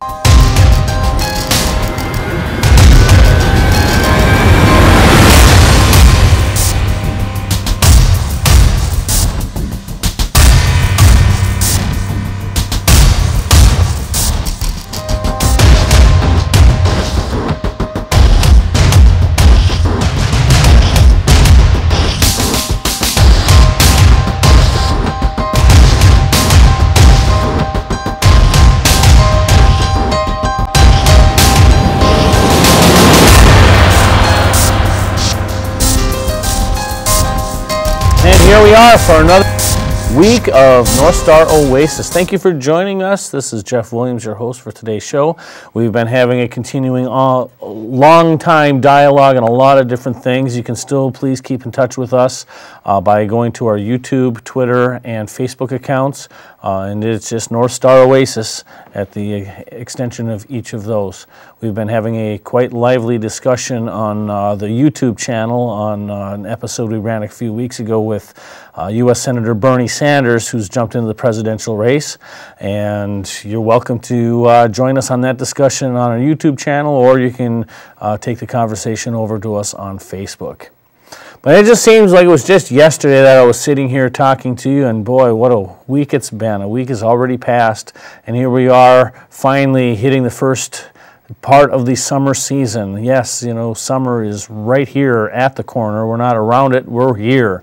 Here we are for another week of North Star Oasis. Thank you for joining us. This is Jeff Williams, your host for today's show. We've been having a continuing long time dialogue on a lot of different things. You can still please keep in touch with us by going to our YouTube, Twitter, and Facebook accounts. And it's just North Star Oasis at the extension of each of those. We've been having a quite lively discussion on the YouTube channel on an episode we ran a few weeks ago with U.S. Senator Bernie Sanders, who's jumped into the presidential race. And you're welcome to join us on that discussion on our YouTube channel, or you can take the conversation over to us on Facebook. But it just seems like it was just yesterday that I was sitting here talking to you, and boy, what a week it's been. A week has already passed, and here we are finally hitting the first part of the summer season. Yes, you know, summer is right here at the corner. We're not around it, we're here.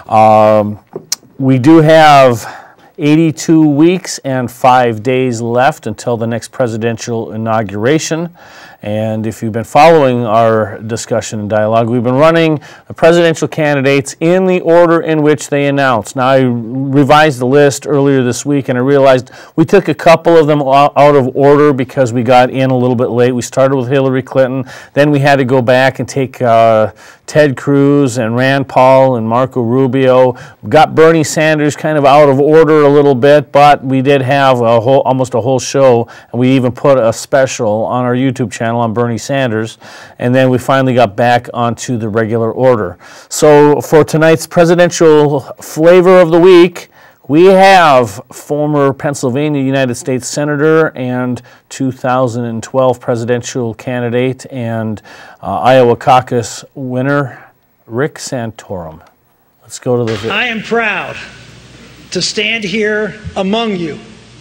We do have 82 weeks and 5 days left until the next presidential inauguration. And if you've been following our discussion and dialogue, we've been running the presidential candidates in the order in which they announced. Now, I revised the list earlier this week, and I realized we took a couple of them out of order because we got in a little bit late. We started with Hillary Clinton, then we had to go back and take Ted Cruz and Rand Paul and Marco Rubio. Got Bernie Sanders kind of out of order a little bit, but we did have almost a whole show, and we even put a special on our YouTube channel on Bernie Sanders, and then we finally got back onto the regular order. So for tonight's presidential flavor of the week, we have former Pennsylvania United States Senator and 2012 presidential candidate and Iowa caucus winner, Rick Santorum. Let's go to the video. I am proud to stand here among you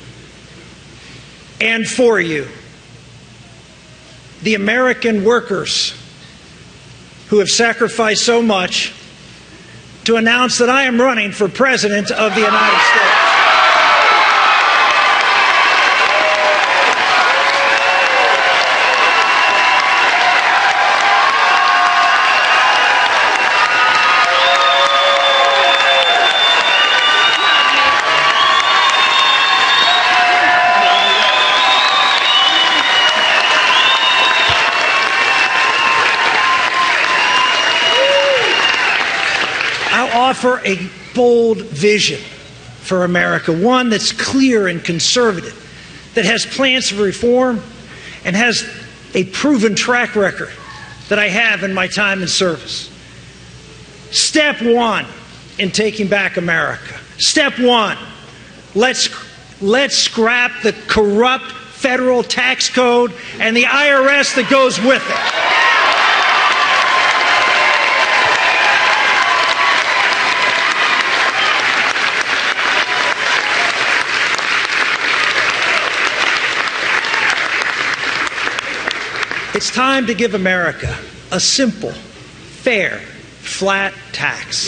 and for you, the American workers who have sacrificed so much, to announce that I am running for President of the United States. Offer a bold vision for America, one that's clear and conservative, that has plans for reform and has a proven track record that I have in my time in service. Step one in taking back America. Step one, let's scrap the corrupt federal tax code and the IRS that goes with it. It's time to give America a simple, fair, flat tax.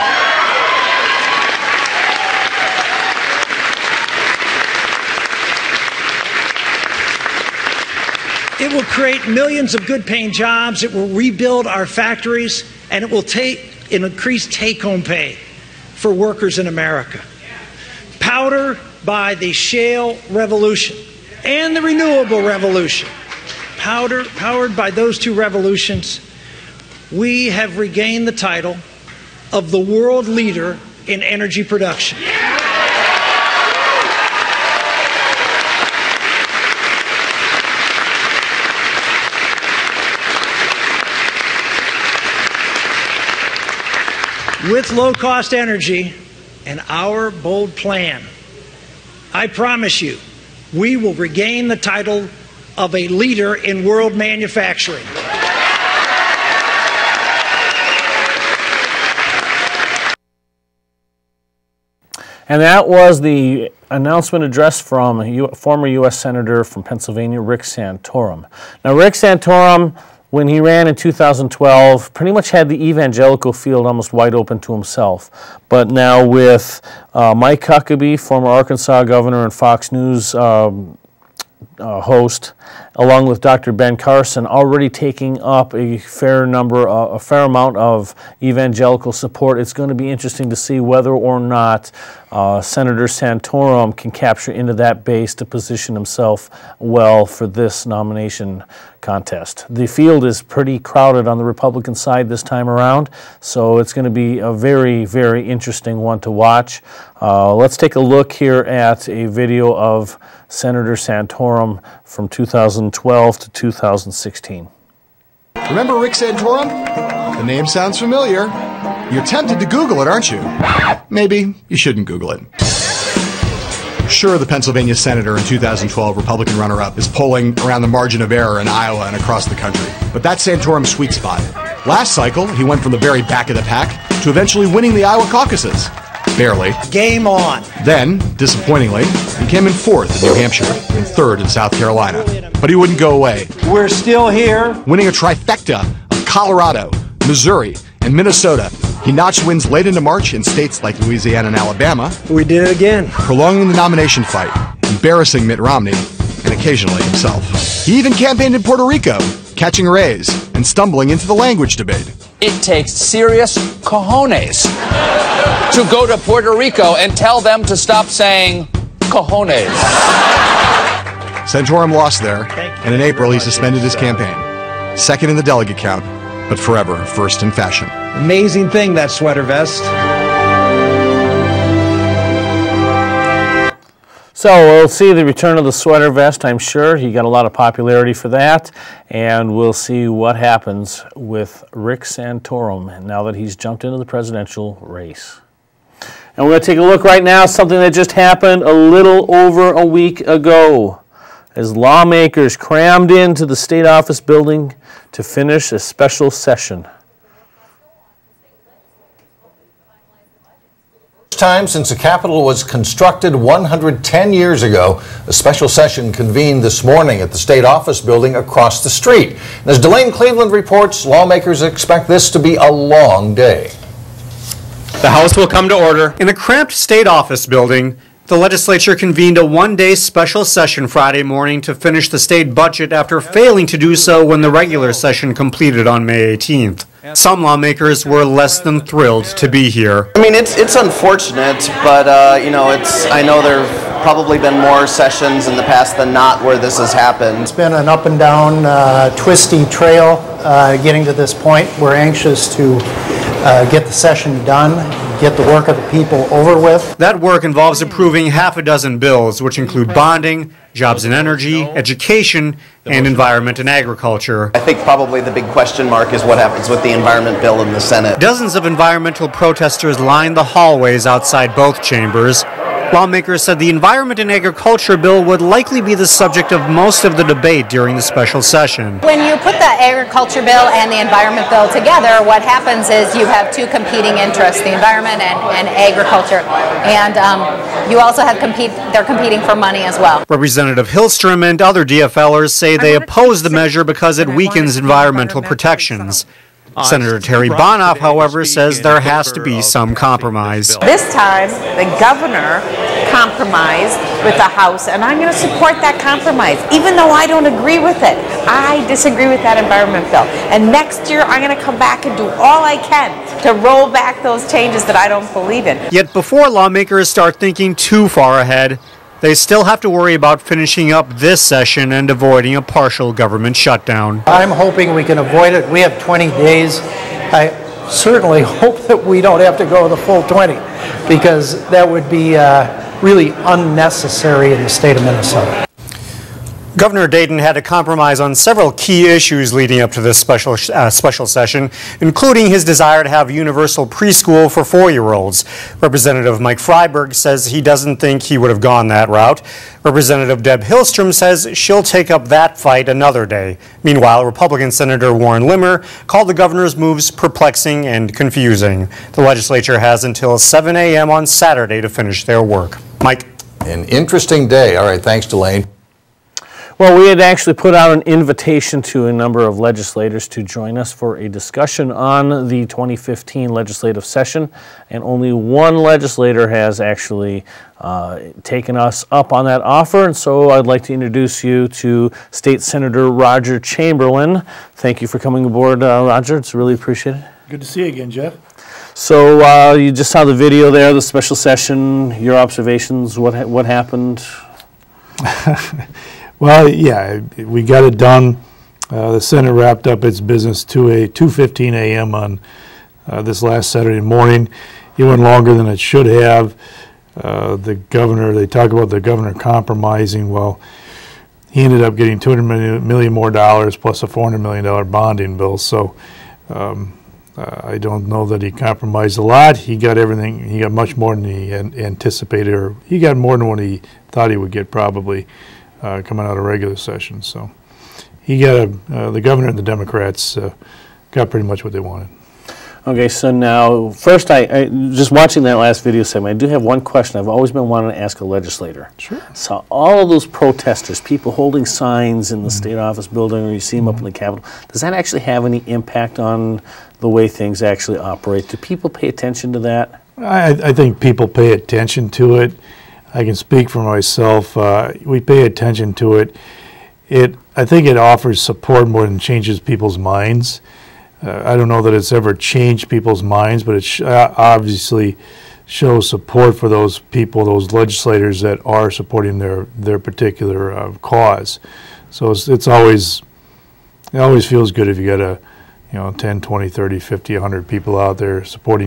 It will create millions of good-paying jobs. It will rebuild our factories, and it will increase take-home pay for workers in America. Powered by the shale revolution and the renewable revolution, powered by those two revolutions, we have regained the title of the world leader in energy production. With low-cost energy and our bold plan, I promise you, we will regain the title of a leader in world manufacturing. And that was the announcement address from former U.S. Senator from Pennsylvania, Rick Santorum. Now, Rick Santorum, when he ran in 2012, pretty much had the evangelical field almost wide open to himself. But now with Mike Huckabee, former Arkansas governor and Fox News host, along with Dr. Ben Carson, already taking up a fair amount of evangelical support. It's going to be interesting to see whether or not Senator Santorum can capture into that base to position himself well for this nomination contest. The field is pretty crowded on the Republican side this time around, so it's going to be a very, very interesting one to watch. Let's take a look here at a video of Senator Santorum from 2012 to 2016. Remember Rick Santorum? The name sounds familiar. You're tempted to Google it, aren't you? Maybe you shouldn't Google it. Sure, the Pennsylvania senator and 2012 Republican runner-up is polling around the margin of error in Iowa and across the country. But that's Santorum's sweet spot. Last cycle, he went from the very back of the pack to eventually winning the Iowa caucuses. Barely. Game on. Then, disappointingly, he came in 4th in New Hampshire and 3rd in South Carolina. But he wouldn't go away. We're still here. Winning a trifecta of Colorado, Missouri, and Minnesota, he notched wins late into March in states like Louisiana and Alabama. We did it again. Prolonging the nomination fight, embarrassing Mitt Romney, and occasionally himself. He even campaigned in Puerto Rico, catching rays and stumbling into the language debate. It takes serious cojones to go to Puerto Rico and tell them to stop saying cojones. Santorum lost there, and in April he suspended his campaign. 2nd in the delegate count, but forever 1st in fashion. Amazing thing, that sweater vest. So we'll see the return of the sweater vest, I'm sure. He got a lot of popularity for that, and we'll see what happens with Rick Santorum now that he's jumped into the presidential race. And we're going to take a look right now, something that just happened a little over a week ago, as lawmakers crammed into the state office building to finish a special session. Time since the Capitol was constructed 110 years ago, a special session convened this morning at the state office building across the street. And as Delane Cleveland reports, lawmakers expect this to be a long day. The House will come to order. In a cramped state office building, the legislature convened a one-day special session Friday morning to finish the state budget after failing to do so when the regular session completed on May 18th. Some lawmakers were less than thrilled to be here. I mean, it's unfortunate, but you know, I know there have probably been more sessions in the past than not where this has happened. It's been an up and down, twisty trail getting to this point. We're anxious to get the session done, get the work of the people over with. That work involves approving half a dozen bills, which include bonding, jobs and energy, education, and environment and agriculture. I think probably the big question mark is what happens with the environment bill in the Senate. Dozens of environmental protesters lined the hallways outside both chambers. Lawmakers said the Environment and Agriculture bill would likely be the subject of most of the debate during the special session. When you put the agriculture bill and the environment bill together, what happens is you have two competing interests, the environment and agriculture. And you also have they're competing for money as well. Representative Hillstrom and other DFLers say they oppose the measure because it weakens environmental protections. Senator Terry Bonoff, however, says there has to be some compromise. This time, the governor compromised with the House, and I'm going to support that compromise, even though I don't agree with it. I disagree with that environment bill. And next year, I'm going to come back and do all I can to roll back those changes that I don't believe in. Yet before lawmakers start thinking too far ahead, they still have to worry about finishing up this session and avoiding a partial government shutdown. I'm hoping we can avoid it. We have 20 days. I certainly hope that we don't have to go the full 20, because that would be really unnecessary in the state of Minnesota. Governor Dayton had to compromise on several key issues leading up to this special session, including his desire to have universal preschool for 4-year-olds. Representative Mike Freiberg says he doesn't think he would have gone that route. Representative Deb Hillstrom says she'll take up that fight another day. Meanwhile, Republican Senator Warren Limmer called the governor's moves perplexing and confusing. The legislature has until 7 a.m. on Saturday to finish their work. Mike? An interesting day. All right, thanks, Delane. Well, we had actually put out an invitation to a number of legislators to join us for a discussion on the 2015 legislative session, and only one legislator has actually taken us up on that offer, and so I'd like to introduce you to State Senator Roger Chamberlain. Thank you for coming aboard, Roger. It's really appreciated. Good to see you again, Jeff. So you just saw the video there, the special session, your observations, what happened? Well, yeah, we got it done. The Senate wrapped up its business to 2:15 a.m. on this last Saturday morning. It went longer than it should have. The governor, they talk about the governor compromising. Well, he ended up getting $200 million more plus a $400 million bonding bill. So I don't know that he compromised a lot. He got everything. He got much more than he anticipated, or he got more than what he thought he would get probably. Coming out of regular session. So he got the governor and the Democrats got pretty much what they wanted. Okay, so now, first, I just watching that last video segment, I do have one question I've always been wanting to ask a legislator. Sure. So all of those protesters, people holding signs in the state office building, or you see them up in the Capitol, does that actually have any impact on the way things actually operate? Do people pay attention to that? I think people pay attention to it. I can speak for myself. We pay attention to it. I think it offers support more than changes people's minds. I don't know that it's ever changed people's minds, but it obviously shows support for those people, those legislators that are supporting their particular cause. So it always feels good if you got 10, 20, 30, 50, 100 people out there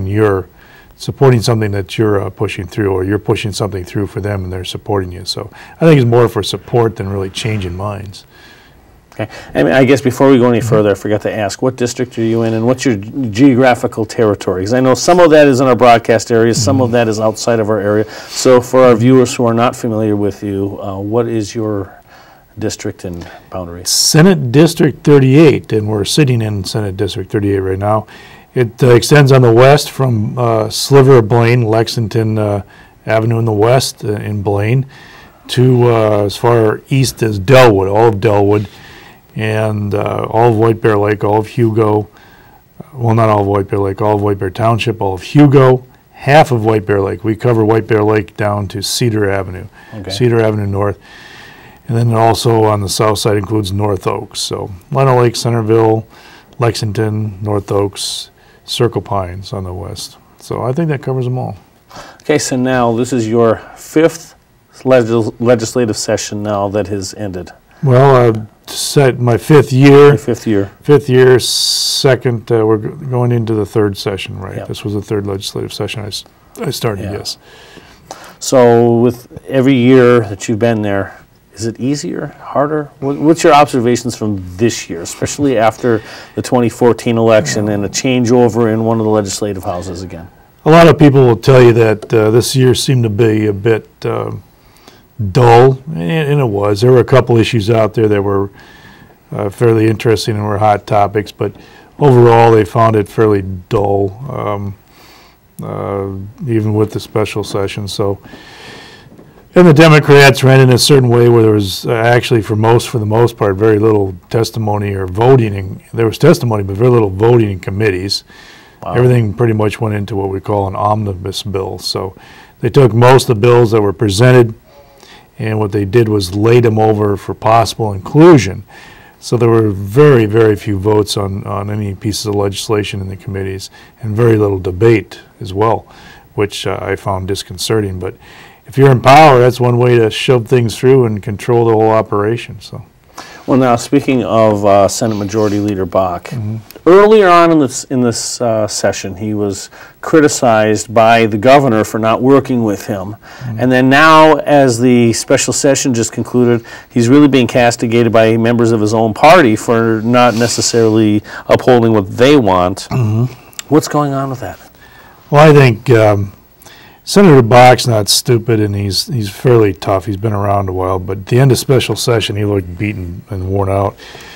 supporting something that you're pushing through, or you're pushing something through for them and they're supporting you. So I think it's more for support than really changing minds. Okay. I guess before we go any further, I forgot to ask, what district are you in and what's your geographical territory? Because I know some of that is in our broadcast areas, some of that is outside of our area. So for our viewers who are not familiar with you, what is your district and boundaries? Senate District 38, and we're sitting in Senate District 38 right now. It extends on the west from Sliver of Blaine, Lexington Avenue in the west in Blaine, to as far east as Delwood, all of Delwood, and all of White Bear Lake, all of Hugo. Well, not all of White Bear Lake, all of White Bear Township, all of Hugo, half of White Bear Lake. We cover White Bear Lake down to Cedar Avenue, Cedar Avenue North. And then also on the south side includes North Oaks. So Leno Lake, Centerville, Lexington, North Oaks, Circle Pines on the west. So I think that covers them all. Okay, so now this is your fifth legislative session now that has ended. Well, set my fifth year. Your fifth year. Fifth year, second, we're going into the third session, right? Yep. This was the third legislative session I started, yes. So with every year that you've been there, is it easier, harder? What's your observations from this year, especially after the 2014 election and a changeover in one of the legislative houses again? A lot of people will tell you that this year seemed to be a bit dull, and it was. There were a couple issues out there that were fairly interesting and were hot topics, but overall they found it fairly dull, even with the special session. So. And the Democrats ran in a certain way where there was actually, for the most part, very little testimony or voting. There was testimony, but very little voting in committees. Wow. Everything pretty much went into what we call an omnibus bill. So they took most of the bills that were presented, and what they did was laid them over for possible inclusion. So there were very, very few votes on any pieces of legislation in the committees, and very little debate as well, which I found disconcerting. But if you're in power, that's one way to shove things through and control the whole operation. So, Well, now speaking of Senate Majority Leader Bach, earlier on in this session, he was criticized by the governor for not working with him, and then now, as the special session just concluded, he's really being castigated by members of his own party for not necessarily upholding what they want. What's going on with that? Well, I think Senator Bach's not stupid, and he's fairly tough. He's been around a while, but at the end of special session, he looked beaten and worn out.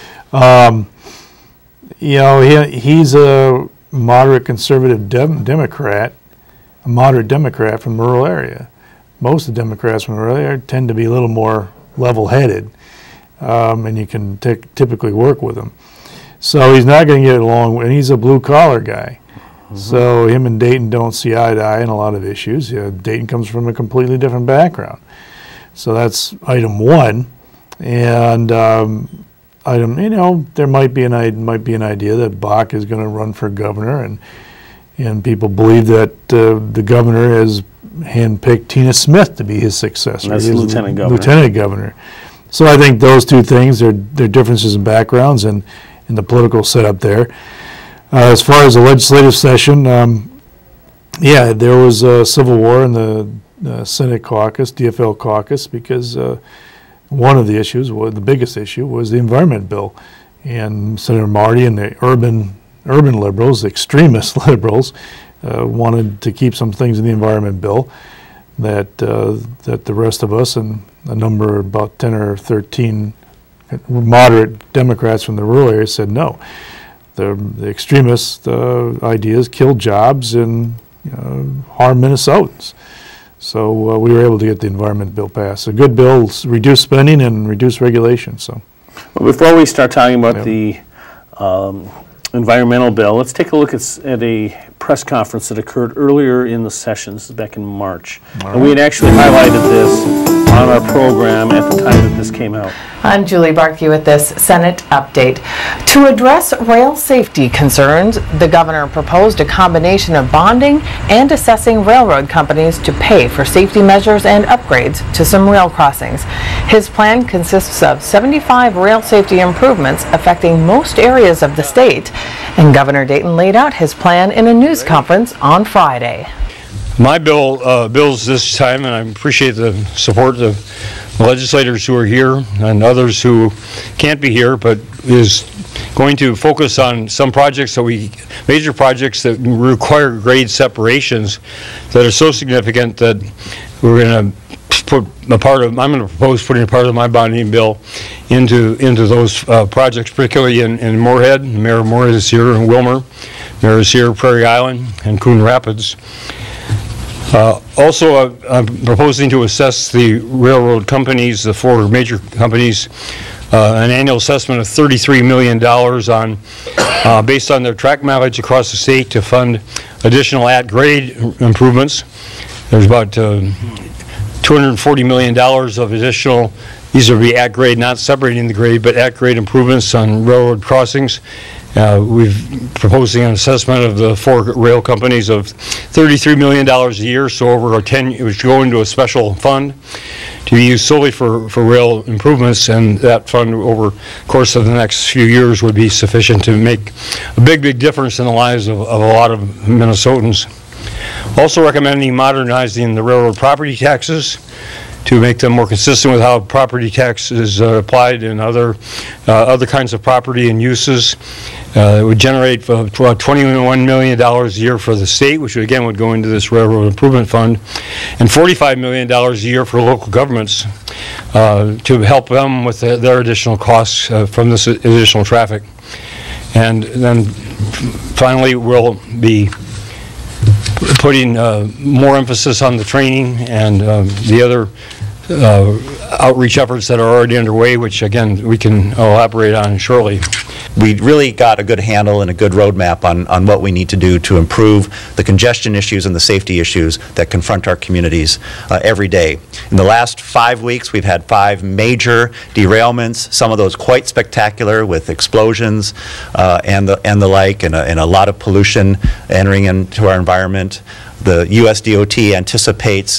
You know, he's a moderate conservative Democrat, a moderate Democrat from the rural area. Most of the Democrats from the rural area tend to be a little more level-headed, and you can typically work with him. So he's not going to get along, and he's a blue-collar guy. So him and Dayton don't see eye to eye in a lot of issues. Dayton comes from a completely different background. So that's item one. And item, you know, there might be an idea that Bach is going to run for governor, and people believe that the governor has handpicked Tina Smith to be his successor. That's lieutenant governor. Lieutenant governor. So I think those two things, they're differences in backgrounds and in the political setup there. As far as the legislative session, yeah, there was a civil war in the Senate caucus, DFL caucus, because one of the issues, the biggest issue, was the environment bill. And Senator Marty and the urban liberals, extremist liberals, wanted to keep some things in the environment bill that the rest of us and a number, about 10 or 13 moderate Democrats from the rural area said no. The extremist ideas kill jobs and harm Minnesotans. So we were able to get the environment bill passed. A good bill, reduce spending and reduce regulation. So, well, before we start talking about the environmental bill, let's take a look at a press conference that occurred earlier in the session. This is back in March. And we had actually highlighted this on our program at the time that this came out. I'm Julie Barkey with this Senate update. To address rail safety concerns, the governor proposed a combination of bonding and assessing railroad companies to pay for safety measures and upgrades to some rail crossings. His plan consists of 75 rail safety improvements affecting most areas of the state, and Governor Dayton laid out his plan in a news conference on Friday. My bills this time, and I appreciate the support of the legislators who are here and others who can't be here, but is going to focus on some projects major projects that require grade separations that are so significant that we're going to put I'm going to propose putting a part of my bonding bill into those projects, particularly in Moorhead. Mayor Moorhead is here, and Wilmer. Mayor is here, Prairie Island, and Coon Rapids. Also, I'm proposing to assess the railroad companies, the four major companies, an annual assessment of $33 million on, based on their track mileage across the state to fund additional at-grade improvements. There's about $240 million of additional, these would be at-grade, not separating the grade, but at-grade improvements on railroad crossings. We've proposing an assessment of the four rail companies of $33 million a year, so over a 10, it would go into a special fund to be used solely for rail improvements, and that fund over the course of the next few years would be sufficient to make a big difference in the lives of a lot of Minnesotans. Also recommending modernizing the railroad property taxes to make them more consistent with how property tax is applied in other kinds of property and uses. It would generate about $21 million a year for the state, which again would go into this railroad improvement fund, and $45 million a year for local governments to help them with their additional costs from this additional traffic. And then finally, we'll be putting more emphasis on the training and the other outreach efforts that are already underway, which again we can elaborate on shortly. We really got a good handle and a good roadmap on what we need to do to improve the congestion issues and the safety issues that confront our communities every day. In the last 5 weeks, we've had 5 major derailments, some of those quite spectacular with explosions and the like, and a lot of pollution entering into our environment. The USDOT anticipates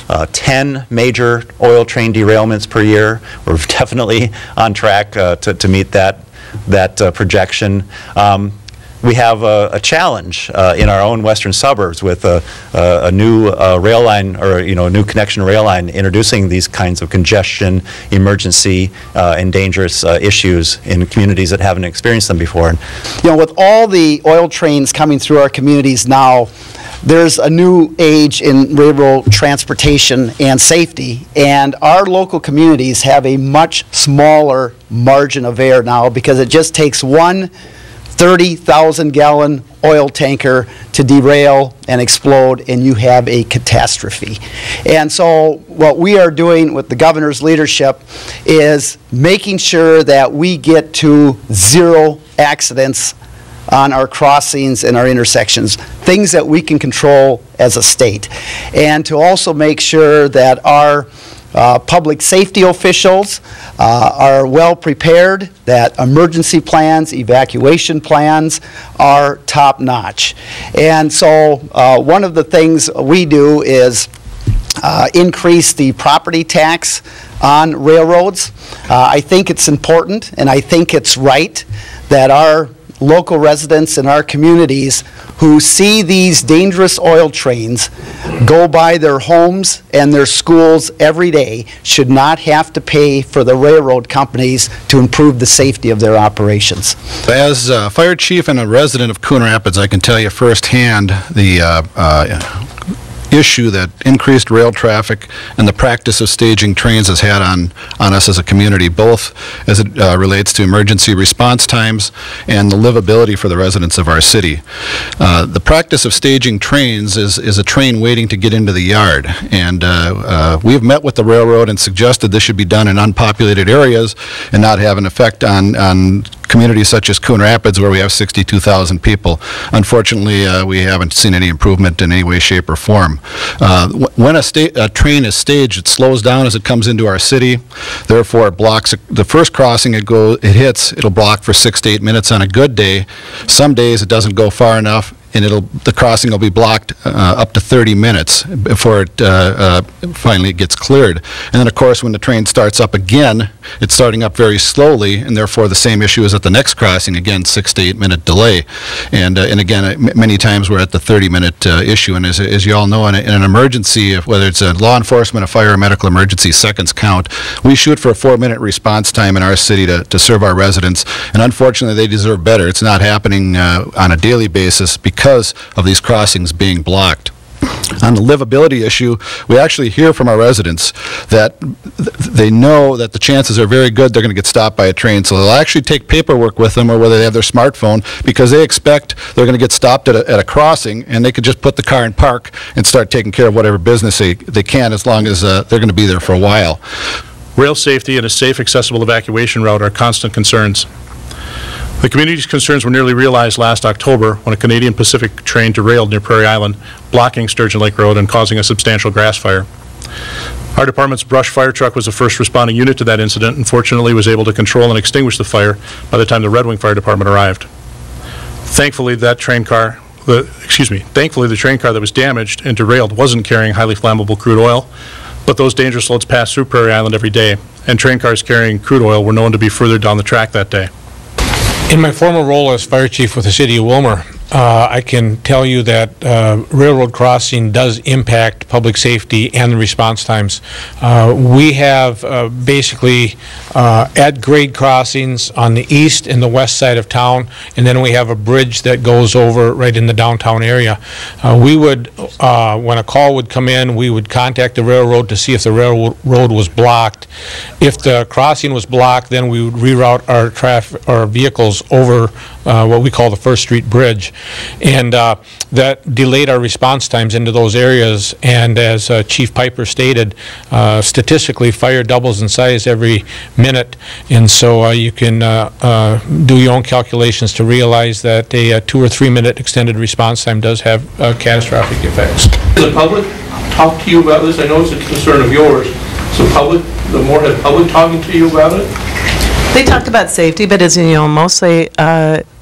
10 major oil train derailments per year. We're definitely on track to meet that projection. We have a challenge in our own western suburbs with a new rail line, or a new connection rail line, introducing these kinds of congestion, emergency, and dangerous issues in communities that haven't experienced them before. With all the oil trains coming through our communities now, there's a new age in railroad transportation and safety, and our local communities have a much smaller margin of error now, because it just takes one 30,000-gallon oil tanker to derail and explode, and you have a catastrophe. And so what we are doing with the governor's leadership is making sure that we get to zero accidents on our crossings and our intersections, things that we can control as a state. And to also make sure that our public safety officials are well prepared, that emergency plans, evacuation plans are top notch. And so one of the things we do is increase the property tax on railroads. I think it's important, and I think it's right that our local residents in our communities who see these dangerous oil trains go by their homes and their schools every day should not have to pay for the railroad companies to improve the safety of their operations. As a fire chief and a resident of Coon Rapids, I can tell you firsthand the issue that increased rail traffic and the practice of staging trains has had on us as a community, both as it relates to emergency response times and the livability for the residents of our city. The practice of staging trains is a train waiting to get into the yard, and we've met with the railroad and suggested this should be done in unpopulated areas and not have an effect on communities such as Coon Rapids, where we have 62,000 people. Unfortunately, we haven't seen any improvement in any way, shape, or form. When a train is staged, it slows down as it comes into our city. Therefore, it blocks the first crossing it hits. It'll block for 6 to 8 minutes on a good day. Some days it doesn't go far enough, and the crossing will be blocked up to 30 minutes before it finally gets cleared. And then, of course, when the train starts up again, it's starting up very slowly, and therefore the same issue is at the next crossing, again, 6 to 8 minute delay. And again, many times we're at the 30-minute issue. And as you all know, in an emergency, whether it's a law enforcement, a fire, or medical emergency, seconds count. We shoot for a 4-minute response time in our city to serve our residents, and unfortunately they deserve better. It's not happening on a daily basis because of these crossings being blocked. On the livability issue, we actually hear from our residents that they know that the chances are very good they're going to get stopped by a train, so they'll actually take paperwork with them, or whether they have their smartphone, because they expect they're going to get stopped at a crossing, and they could just put the car in park and start taking care of whatever business they can, as long as they're going to be there for a while. Rail safety and a safe, accessible evacuation route are constant concerns. The community's concerns were nearly realized last October when a Canadian Pacific train derailed near Prairie Island, blocking Sturgeon Lake Road and causing a substantial grass fire. Our department's brush fire truck was the first responding unit to that incident, and fortunately was able to control and extinguish the fire by the time the Red Wing Fire Department arrived. Thankfully, the train car that was damaged and derailed wasn't carrying highly flammable crude oil, but those dangerous loads pass through Prairie Island every day, and train cars carrying crude oil were known to be further down the track that day. In my former role as fire chief with the city of Willmar, I can tell you that railroad crossing does impact public safety and the response times. We have basically at-grade crossings on the east and the west side of town, and then we have a bridge that goes over right in the downtown area. We would, when a call would come in, we would contact the railroad to see if the railroad was blocked. If the crossing was blocked, then we would reroute our vehicles over what we call the First Street Bridge. And that delayed our response times into those areas. And as Chief Piper stated, statistically, fire doubles in size every minute. And so you can do your own calculations to realize that a 2 or 3 minute extended response time does have catastrophic effects. The public talk to you about this? I know it's a concern of yours. So the more had public talking to you about it? They talked about safety, but as you know, mostly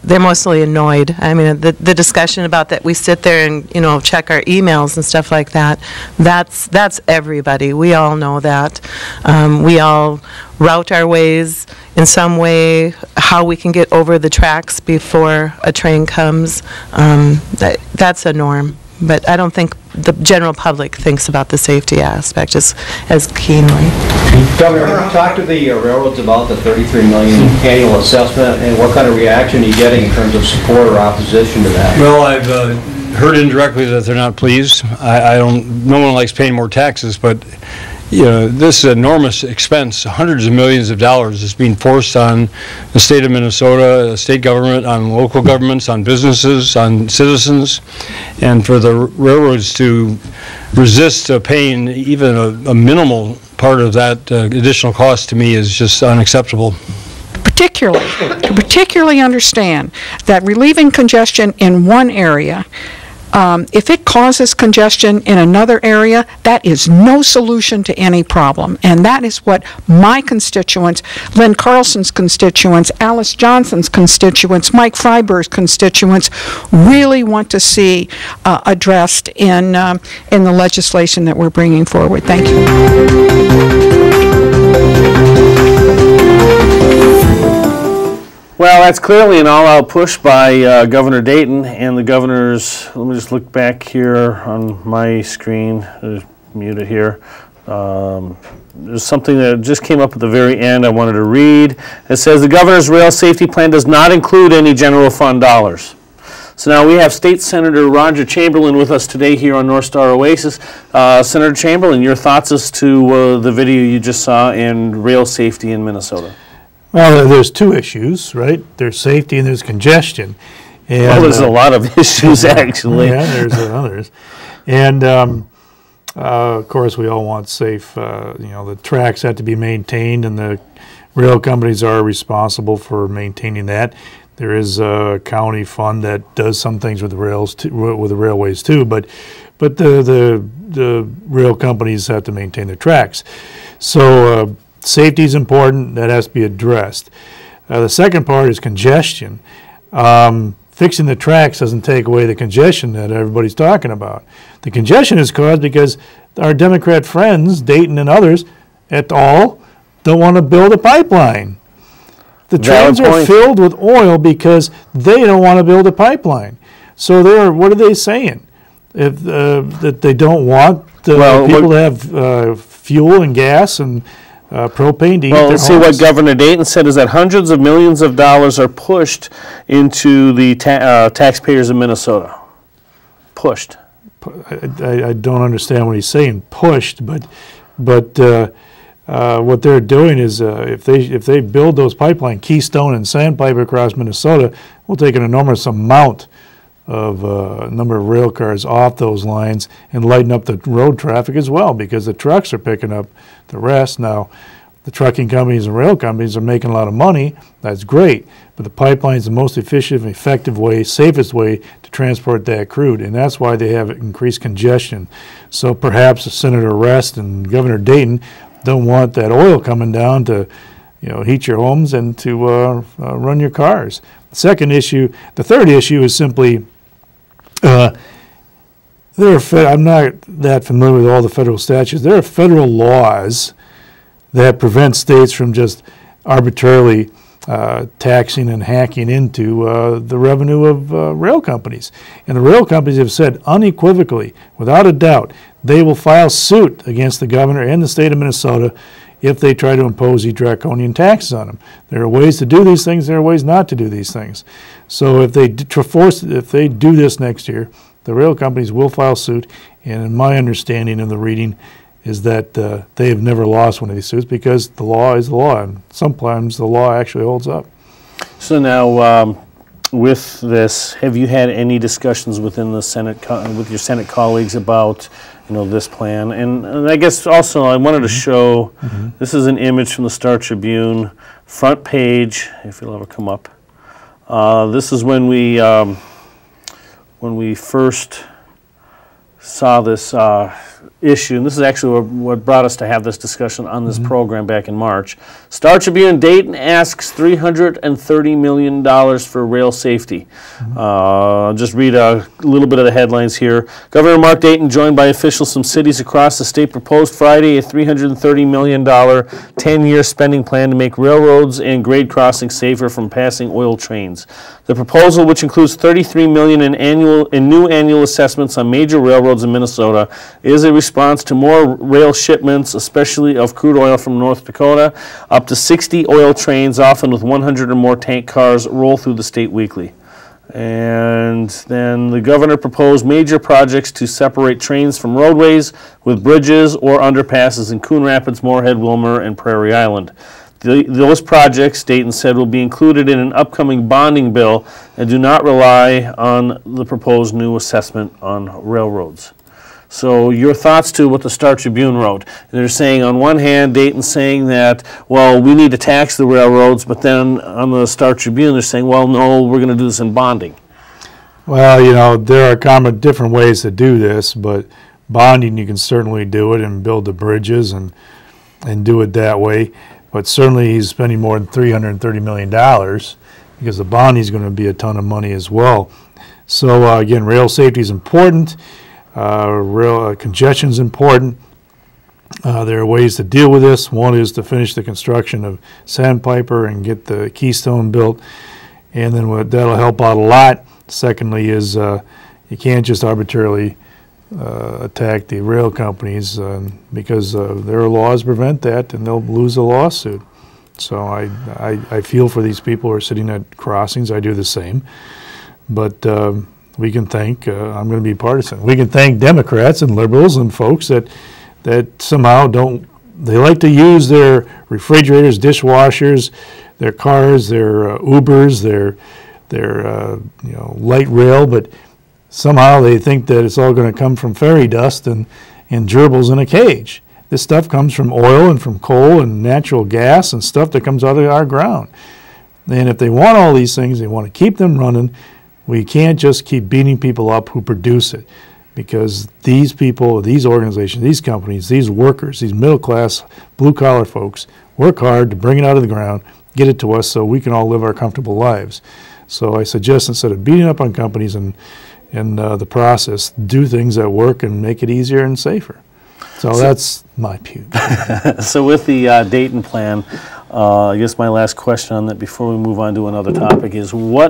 they're mostly annoyed. I mean, the discussion about that we sit there and, you know, check our emails and stuff like that, that's everybody. We all know that. We all route our ways in some way, how we can get over the tracks before a train comes. That's a norm. But I don't think the general public thinks about the safety aspect as keenly. Governor, have you talked to the railroads about the $33 million annual assessment, and what kind of reaction are you getting in terms of support or opposition to that? Well, I've heard indirectly that they're not pleased. No one likes paying more taxes, but you know, this is enormous expense, hundreds of millions of dollars is being forced on the state of Minnesota, the state government, on local governments, on businesses, on citizens, and for the railroads to resist paying even a minimal part of that additional cost, to me, is just unacceptable. To particularly understand that relieving congestion in one area, if it causes congestion in another area, that is no solution to any problem. And that is what my constituents, Lynn Carlson's constituents, Alice Johnson's constituents, Mike Freiberg's constituents, really want to see addressed in the legislation that we're bringing forward. Thank you. Well, that's clearly an all-out push by Governor Dayton and the governor's. Let me just look back here on my screen. Mute it here. There's something that just came up at the very end I wanted to read. It says the governor's rail safety plan does not include any general fund dollars. So now we have State Senator Roger Chamberlain with us today here on North Star Oasis. Senator Chamberlain, your thoughts as to the video you just saw and rail safety in Minnesota? Well, there's two issues, right? There's safety and there's congestion. And, well, there's a lot of issues, actually. Yeah, there's others. And, of course, we all want safe, the tracks have to be maintained, and the rail companies are responsible for maintaining that. There is a county fund that does some things with the railways too, but the rail companies have to maintain their tracks. So safety is important. That has to be addressed. The second part is congestion. Fixing the tracks doesn't take away the congestion that everybody's talking about. The congestion is caused because our Democrat friends, Dayton and others, et al., don't want to build a pipeline. The trains are filled with oil because they don't want to build a pipeline. So what are they saying? That they don't want people to have fuel and gas and propane to eat their homes? Well, see, what Governor Dayton said is that hundreds of millions of dollars are pushed into the taxpayers of Minnesota. Pushed. I don't understand what he's saying, pushed, but what they're doing is if they build those pipeline, Keystone and Sandpiper across Minnesota, we'll take an enormous amount of number of rail cars off those lines and lighten up the road traffic as well, because the trucks are picking up the rest. Now, the trucking companies and rail companies are making a lot of money. That's great, but the pipeline is the most efficient and effective way, safest way to transport that crude, and that's why they have increased congestion. So perhaps Senator Rest and Governor Dayton don't want that oil coming down to, heat your homes and to run your cars. The third issue is simply I'm not that familiar with all the federal statutes. There are federal laws that prevent states from just arbitrarily taxing and hacking into the revenue of rail companies. And the rail companies have said unequivocally, without a doubt, they will file suit against the governor and the state of Minnesota if they try to impose these draconian taxes on them. There are ways to do these things, there are ways not to do these things. So if they do this next year, the rail companies will file suit, and in my understanding of the reading is that they have never lost one of these suits because the law is the law, and sometimes the law actually holds up. So now, with this, have you had any discussions within the Senate with your Senate colleagues about this plan? And I guess also I wanted to show this is an image from the Star Tribune front page, if it'll ever come up. This is when we first saw this issue, and this is actually what brought us to have this discussion on this program back in March. Star Tribune Dayton asks $330 million for rail safety. Just read a little bit of the headlines here. Governor Mark Dayton, joined by officials from cities across the state, proposed Friday a $330 million 10-year spending plan to make railroads and grade crossings safer from passing oil trains. The proposal, which includes $33 million in new annual assessments on major railroads in Minnesota, is a response to more rail shipments, especially of crude oil from North Dakota. Up to 60 oil trains, often with 100 or more tank cars, roll through the state weekly. And then the governor proposed major projects to separate trains from roadways with bridges or underpasses in Coon Rapids, Moorhead, Wilmer, and Prairie Island. Those projects, Dayton said, will be included in an upcoming bonding bill and do not rely on the proposed new assessment on railroads. So your thoughts to what the Star Tribune wrote. They're saying on one hand, Dayton's saying that, well, we need to tax the railroads, but then on the Star Tribune they're saying, well, no, we're going to do this in bonding. Well, you know, there are different ways to do this, but bonding, you can certainly do it and build the bridges and do it that way. But certainly he's spending more than $330 million because the bonding is going to be a ton of money as well. So again, rail safety is important. Rail congestion is important. There are ways to deal with this. One is to finish the construction of Sandpiper and get the Keystone built, and then that'll help out a lot. Secondly is you can't just arbitrarily attack the rail companies because there are laws prevent that, and they'll lose a lawsuit. So I feel for these people who are sitting at crossings. I do the same. But we can thank, I'm going to be partisan, we can thank Democrats and liberals and folks that somehow they like to use their refrigerators, dishwashers, their cars, their Ubers, their light rail, but somehow they think that it's all going to come from fairy dust and gerbils in a cage. This stuff comes from oil and from coal and natural gas and stuff that comes out of our ground. And if they want all these things, they want to keep them running, we can't just keep beating people up who produce it, because these people, these organizations, these companies, these workers, these middle-class, blue-collar folks work hard to bring it out of the ground, get it to us so we can all live our comfortable lives. So I suggest instead of beating up on companies and the process, do things that work and make it easier and safer. So that's my view. So with the Dayton plan, I guess my last question on that before we move on to another topic is what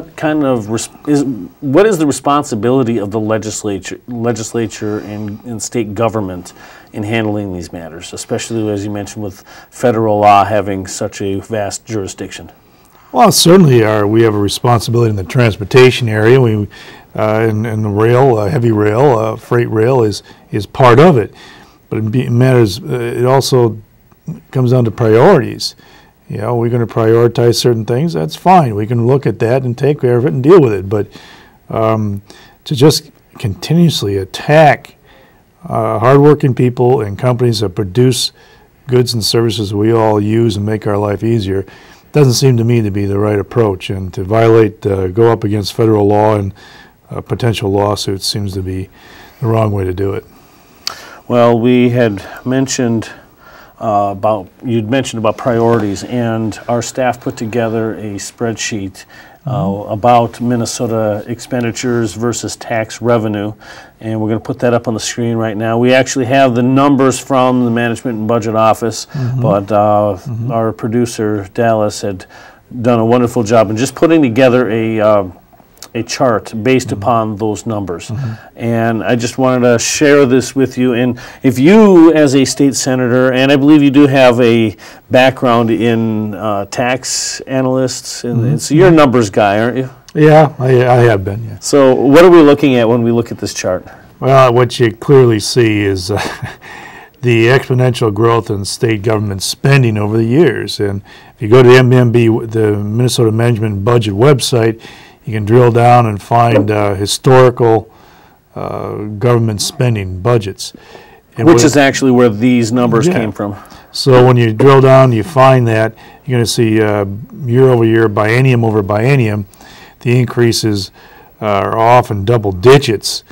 is the responsibility of the legislature and state government in handling these matters, especially as you mentioned with federal law having such a vast jurisdiction? Well, certainly we have a responsibility in the transportation area. And the rail, heavy rail, freight rail is part of it. But it matters. It also comes down to priorities. You know, we're going to prioritize certain things. That's fine. We can look at that and take care of it and deal with it. But to just continuously attack hardworking people and companies that produce goods and services we all use and make our life easier doesn't seem to me to be the right approach. And to violate, go up against federal law and potential lawsuits seems to be the wrong way to do it. Well, we had mentioned you'd mentioned about priorities, and our staff put together a spreadsheet about Minnesota expenditures versus tax revenue, and we're going to put that up on the screen right now. We actually have the numbers from the Management and Budget Office, but our producer, Dallas, had done a wonderful job in just putting together a chart based upon those numbers. And I just wanted to share this with you. And if you, as a state senator, and I believe you do have a background in tax analysts, and so you're a numbers guy, aren't you? Yeah, I have been, yeah. So what are we looking at when we look at this chart? Well, what you clearly see is the exponential growth in state government spending over the years. And if you go to the MMB, the Minnesota Management and Budget website, you can drill down and find historical government spending budgets. Which is actually where these numbers came from. So when you drill down, you find that you're going to see year over year, biennium over biennium, the increases are often double digits.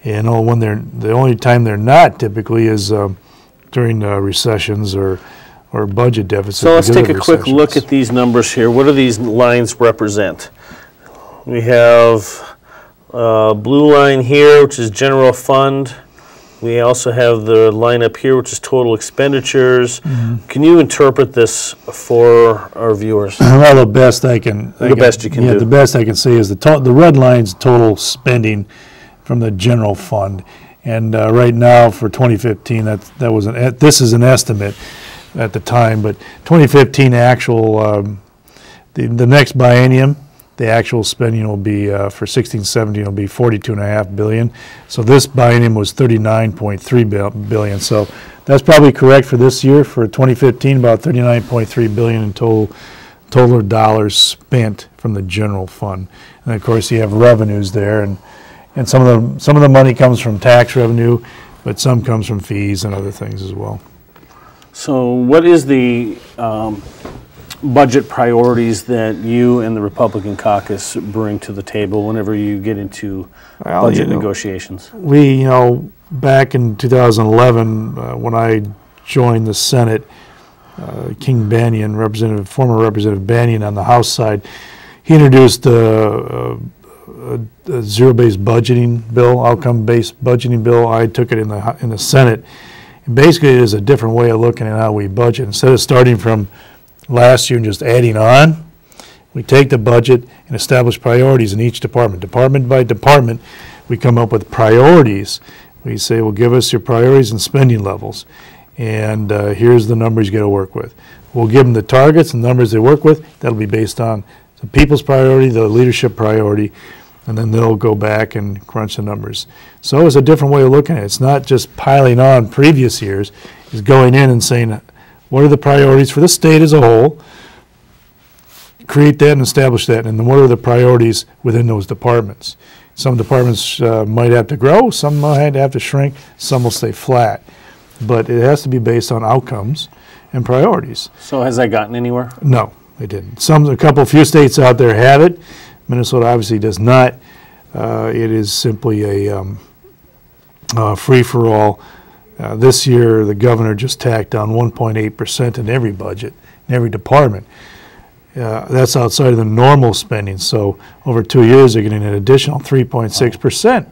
And when the only time they're not typically is during recessions or budget deficits. So let's take a quick look at these numbers here. What do these lines represent? We have blue line here, which is general fund. We also have the line up here, which is total expenditures. Can you interpret this for our viewers? Well, the best I can. The best you can do. The best I can say is the red line's total spending from the general fund, and right now for 2015, that was this is an estimate at the time, but 2015 actual the next biennium. The actual spending will be for 16-17 will be $42.5 billion. So this biennium was $39.3 billion. So that's probably correct for this year. For 2015, about $39.3 billion in total dollars spent from the general fund. And of course, you have revenues there, and some of the money comes from tax revenue, but some comes from fees and other things as well. So what is the budget priorities that you and the Republican caucus bring to the table whenever you get into budget negotiations? We, back in 2011, when I joined the Senate, King Banyan, former Representative Banyan on the House side, he introduced a zero-based budgeting bill, outcome-based budgeting bill. I took it in the Senate. And basically, it is a different way of looking at how we budget. Instead of starting from last year and just adding on, we take the budget and establish priorities in each department. Department by department, we come up with priorities. We say, well, give us your priorities and spending levels. And here's the numbers you got to work with. We'll give them the targets and numbers they work with. That'll be based on the people's priority, the leadership priority, and then they'll go back and crunch the numbers. So it's a different way of looking at it. It's not just piling on previous years. It's going in and saying, what are the priorities for the state as a whole? Create that and establish that. And then what are the priorities within those departments? Some departments might have to grow, some might have to shrink, some will stay flat. But it has to be based on outcomes and priorities. So has that gotten anywhere? No, it didn't. A few states out there have it. Minnesota obviously does not. It is simply a free-for-all. This year, the governor just tacked on 1.8% in every budget, in every department. That's outside of the normal spending. So over 2 years, they're getting an additional 3.6%.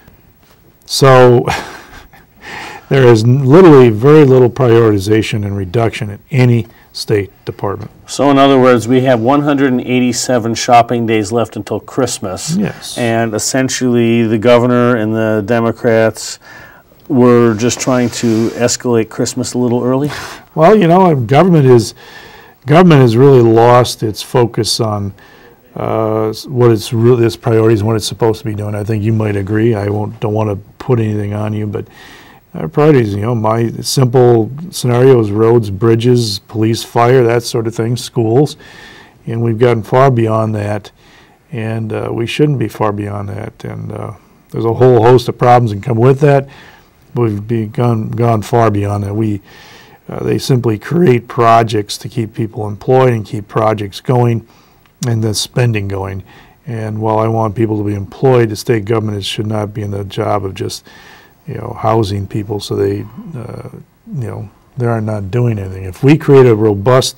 So there is literally very little prioritization and reduction in any state department. So in other words, we have 187 shopping days left until Christmas. Yes. And essentially the governor and the Democrats were just trying to escalate Christmas a little early? Well, government has really lost its focus on what its priorities and what it's supposed to be doing. I think you might agree. I don't want to put anything on you, but our priorities, my simple scenario is roads, bridges, police, fire, that sort of thing, schools. And we've gotten far beyond that, and we shouldn't be far beyond that. And there's a whole host of problems that come with that, but we've gone far beyond that. They simply create projects to keep people employed and keep projects going and the spending going. And while I want people to be employed, the state government should not be in the job of just housing people so they are not doing anything. If we create a robust,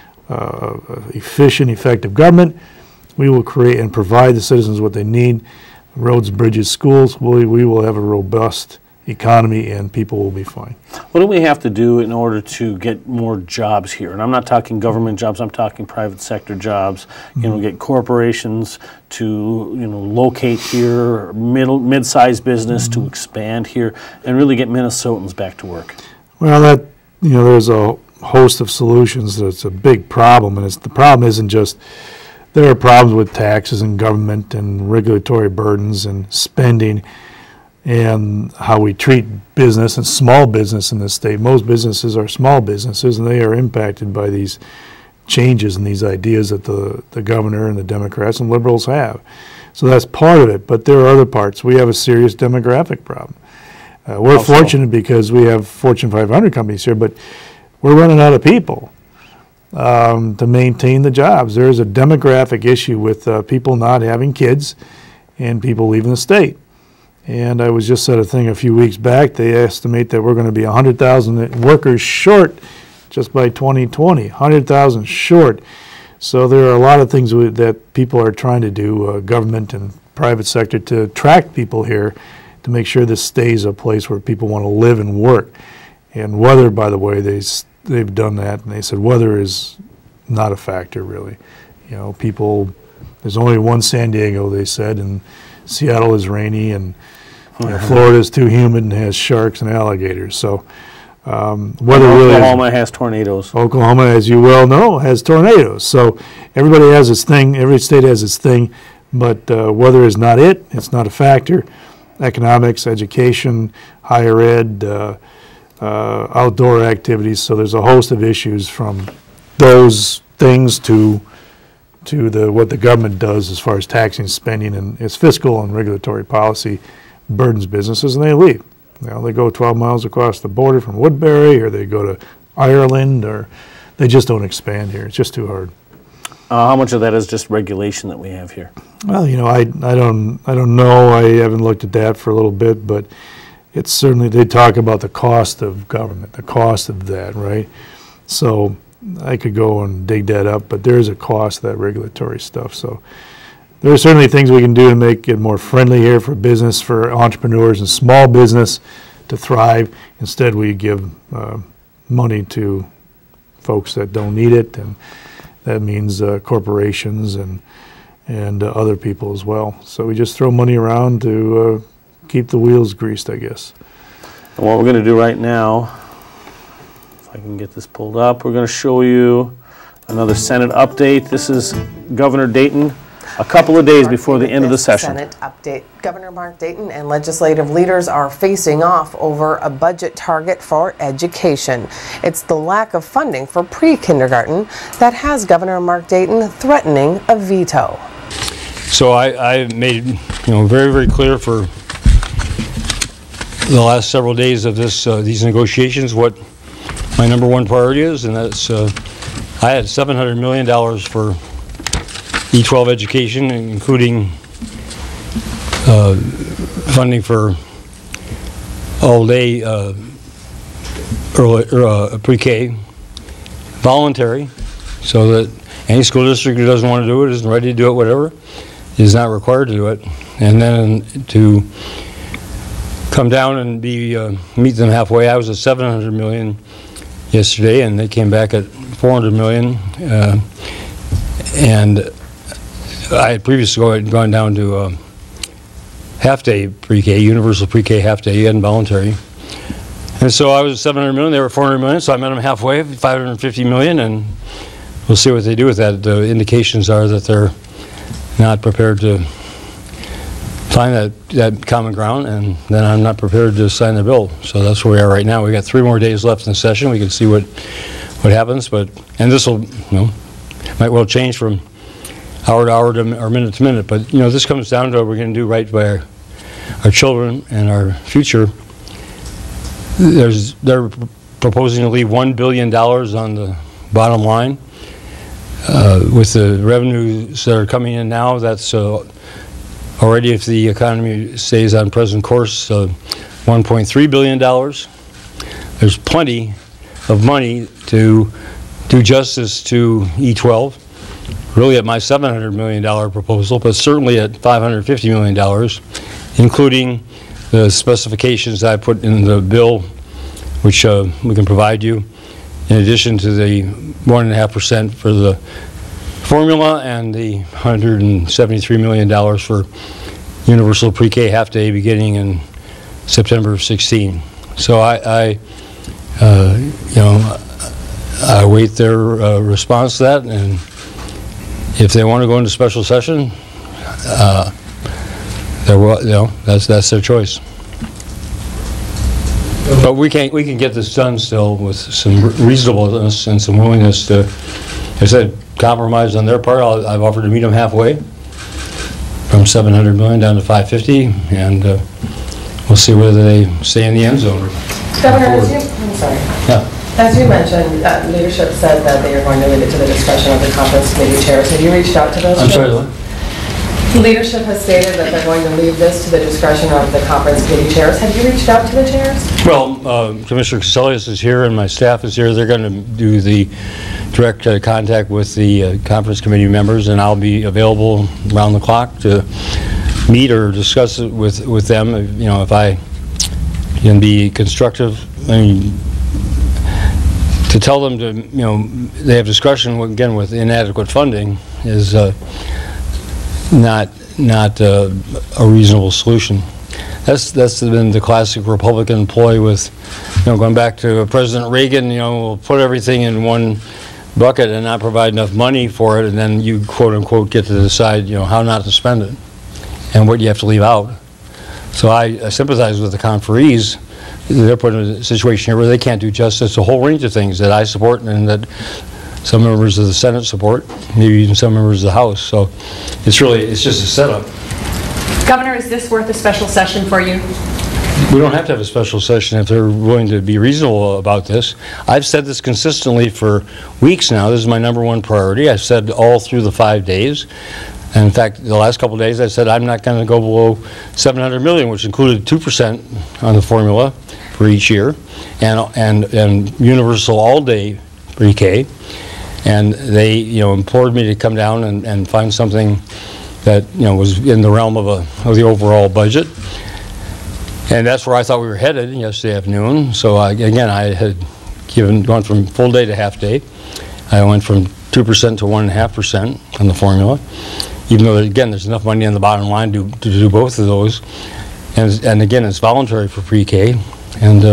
efficient, effective government, we will create and provide the citizens what they need. Roads, bridges, schools, we will have a robust economy and people will be fine. What do we have to do in order to get more jobs here? And I'm not talking government jobs, I'm talking private sector jobs. Get corporations to locate here, mid-sized business to expand here, and really get Minnesotans back to work. Well, there's a host of solutions. That's a big problem, and the problem isn't just there are problems with taxes and government and regulatory burdens and spending and how we treat business and small business in this state. Most businesses are small businesses, and they are impacted by these changes and these ideas that the governor and the Democrats and liberals have. So that's part of it, but there are other parts. We have a serious demographic problem. We're fortunate because we have Fortune 500 companies here, but we're running out of people to maintain the jobs. There is a demographic issue with people not having kids and people leaving the state. And I was just at a thing a few weeks back. They estimate that we're going to be 100,000 workers short just by 2020, 100,000 short. So there are a lot of things that people are trying to do, government and private sector, to attract people here to make sure this stays a place where people want to live and work. And weather, by the way, they've done that, and they said weather is not a factor really. You know, people, there's only one San Diego, they said, and Seattle is rainy, and Florida is too humid and has sharks and alligators. So weather really. Oklahoma has tornadoes. Oklahoma, as you well know, has tornadoes. So everybody has its thing. Every state has its thing, but weather is not it. It's not a factor. Economics, education, higher ed, outdoor activities. So there's a host of issues from those things to what the government does as far as taxing, spending, and its fiscal and regulatory policy burdens businesses, and they leave. You know, they go 12 miles across the border from Woodbury, or they go to Ireland, or they just don't expand here. It's just too hard. How much of that is just regulation that we have here? Well, you know, I don't know. I haven't looked at that for a little bit, but it's certainly, they talk about the cost of government, the cost of that, right? So I could go and dig that up, but there is a cost to that regulatory stuff. So there are certainly things we can do to make it more friendly here for business, for entrepreneurs and small business to thrive. Instead, we give money to folks that don't need it, and that means corporations and other people as well. So we just throw money around to keep the wheels greased, I guess. And what we're going to do right now, if I can get this pulled up, we're going to show you another Senate update. This is Governor Dayton a couple of days before the end of the session. Senate update. Governor Mark Dayton and legislative leaders are facing off over a budget target for education. It's the lack of funding for pre-kindergarten that has Governor Mark Dayton threatening a veto. So I made very, very clear for the last several days of these negotiations what my number one priority is, and that's I had $700 million for E12 education, including funding for all-day pre-K, voluntary, so that any school district who doesn't want to do it, isn't ready to do it, whatever, is not required to do it. And then to come down and meet them halfway. I was at $700 million yesterday, and they came back at $400 million. And I had previously gone down to half-day pre-K, universal pre-K half-day and voluntary. And so I was at $700 million, they were $400 million, so I met them halfway, $550 million, and we'll see what they do with that. The indications are that they're not prepared to find that common ground, and then I'm not prepared to sign the bill. So that's where we are right now. We got 3 more days left in session. We can see what happens, and this will, might well change from hour to hour or minute to minute. But this comes down to what we're going to do right by our children and our future. They're proposing to leave $1 billion on the bottom line. With the revenues that are coming in now, that's already, if the economy stays on present course, $1.3 billion. There's plenty of money to do justice to E12, really at my $700 million proposal, but certainly at $550 million, including the specifications I put in the bill, which we can provide you, in addition to the 1.5% for the formula and the $173 million for universal pre-K half-day beginning in September of 16. So I await their response to that, and if they want to go into special session, that's their choice. But we can get this done still with some reasonableness and some willingness to, as I said, compromise on their part. I've offered to meet them halfway, from $700 million down to $550, and we'll see whether they stay in the end zone. Governor, as you mentioned, leadership said that they are going to leave it to the discretion of the conference committee chairs. Have you reached out to those? I'm sorry, what? Leadership has stated that they're going to leave this to the discretion of the conference committee chairs. Have you reached out to the chairs? Well, Commissioner Cassellius is here and my staff is here. They're going to do the direct contact with the conference committee members, and I'll be available around the clock to meet or discuss it with them. You know, if I can be constructive. I mean, to tell them to, you know, they have discretion again with inadequate funding is not a reasonable solution. That's been the classic Republican ploy with, you know, going back to President Reagan. You know, we'll put everything in one bucket and not provide enough money for it, and then you quote unquote get to decide, you know, how not to spend it and what you have to leave out. So I sympathize with the conferees. They're put in a situation here where they can't do justice to a whole range of things that I support and that some members of the Senate support, maybe even some members of the House. So it's just a setup. Governor, is this worth a special session for you? We don't have to have a special session if they're willing to be reasonable about this. I've said this consistently for weeks now. This is my #1 priority. I've said all through the 5 days. And in fact, the last couple of days I said I'm not going to go below $700 million, which included 2% on the formula for each year, and universal all-day pre-K. And they, you know, implored me to come down and find something that, you know, was in the realm of the overall budget. And that's where I thought we were headed yesterday afternoon. So again, I had gone from full day to half day. I went from 2% to 1.5% on the formula, even though, again, there's enough money on the bottom line to do both of those. And again, it's voluntary for pre-K. And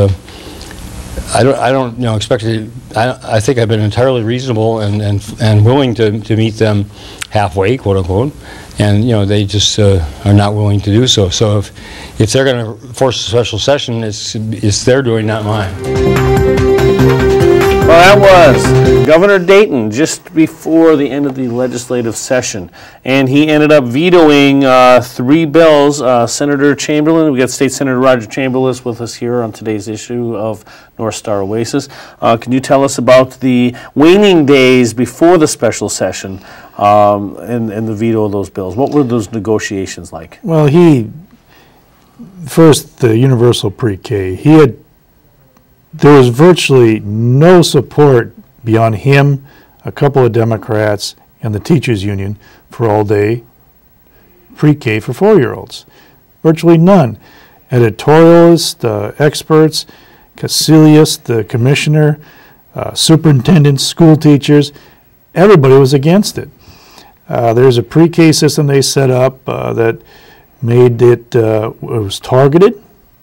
I don't, you know, expect to. I think I've been entirely reasonable and willing to meet them halfway, quote unquote. And you know, they just are not willing to do so. So if they're going to force a special session, it's their doing, not mine. Well, that was Governor Dayton just before the end of the legislative session, and he ended up vetoing 3 bills. Senator Chamberlain, we got State Senator Roger Chamberlain with us here on today's issue of North Star Oasis. Can you tell us about the waning days before the special session and the veto of those bills? What were those negotiations like? Well, first the universal pre-K, there was virtually no support beyond him, a couple of Democrats, and the teachers union for all-day pre-K for 4-year-olds. Virtually none. Editorialists, experts, Cassellius, the commissioner, superintendents, school teachers, everybody was against it. There's a pre-K system they set up that made it, it was targeted,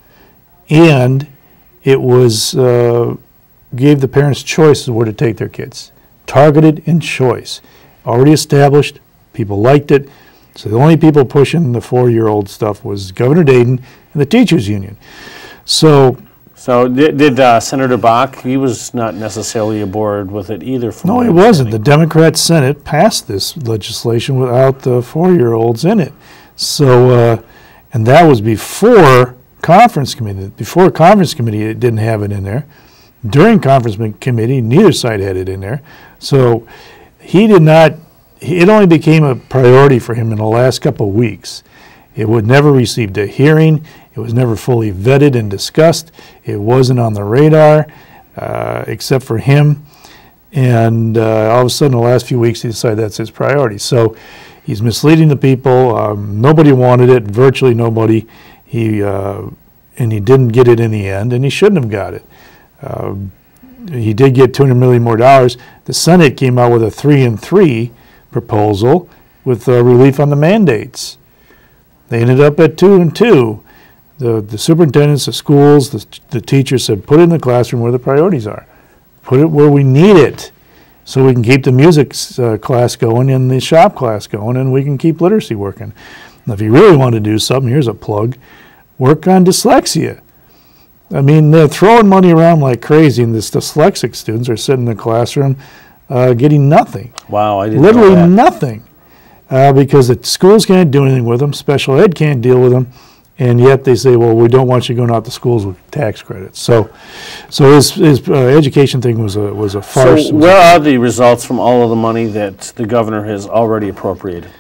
and it was gave the parents choice of where to take their kids. Targeted and choice. Already established, people liked it. So the only people pushing the 4-year-old stuff was Governor Dayton and the teachers union. So did Senator Bach, he was not necessarily aboard with it either. No, he wasn't. The Democrat Senate passed this legislation without the 4-year-olds in it. So, and that was before conference committee. Before conference committee, it didn't have it in there. During conference committee, neither side had it in there. So he did not, it only became a priority for him in the last couple of weeks. It would never received a hearing. It was never fully vetted and discussed. It wasn't on the radar except for him. And all of a sudden, the last few weeks, he decided that's his priority. So he's misleading the people. Nobody wanted it, virtually nobody. And he didn't get it in the end, and he shouldn't have got it. He did get $200 million more. The Senate came out with a 3-and-3 proposal with relief on the mandates. They ended up at 2-and-2. The superintendents, the schools, the teachers said, put it in the classroom where the priorities are. Put it where we need it, so we can keep the music class going and the shop class going, and we can keep literacy working. Now, if you really want to do something, here's a plug. Work on dyslexia. I mean, they're throwing money around like crazy, and the dyslexic students are sitting in the classroom getting nothing. Wow, I didn't Literally know that. Nothing. Because the schools can't do anything with them, special ed can't deal with them, and yet they say, well, we don't want you going out to schools with tax credits. So his education thing was a farce. So where are the results from all of the money that the governor has already appropriated?